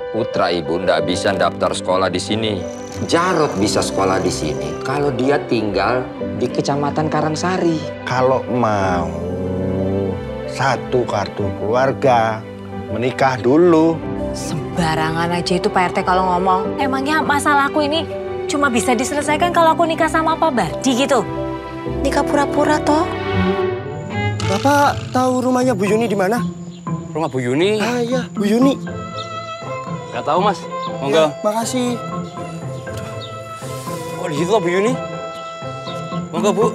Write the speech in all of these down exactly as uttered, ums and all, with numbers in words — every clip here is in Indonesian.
Putra ibu ndak bisa daftar sekolah di sini. Jarot bisa sekolah di sini kalau dia tinggal di Kecamatan Karangsari. Kalau mau satu kartu keluarga, menikah dulu. Sembarangan aja itu Pak R T kalau ngomong. Emangnya masalahku ini cuma bisa diselesaikan kalau aku nikah sama Pak Bardi gitu? Nikah pura-pura toh. Bapak tahu rumahnya Bu Yuni di mana? Rumah Bu Yuni? Ah iya, Bu Yuni. Gak tahu mas, monggo. Ya, makasih. Oh di situ Bu Yuni? Monggo Bu.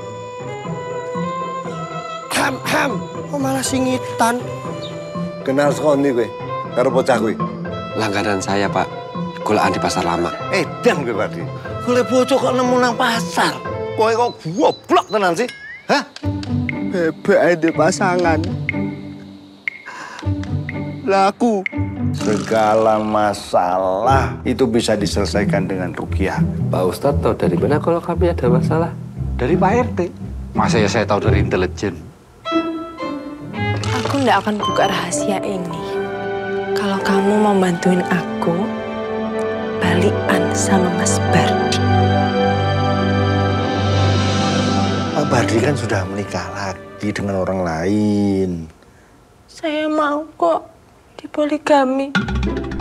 Ham, ham. Kok malah singitan? Kenal sekondi gue, karo bocah gue. Langganan saya Pak, golaan di pasar lama. Edan gue tadi. Boleh bocah kok nemu nang pasar. Kowe kok goblok tenan sih? Hah? Bebek ada pasangan. Laku. Segala masalah itu bisa diselesaikan dengan rukiah. Pak Ustadz tahu dari mana kalau kami ada masalah? Dari Pak R T. Masa ya saya tahu dari intelijen? Aku nggak akan buka rahasia ini. Kalau kamu mau bantuin aku, balikan sama Mas Bardi. Pak Bardi kan sudah menikah lagi dengan orang lain. Saya mau kok dipoligami.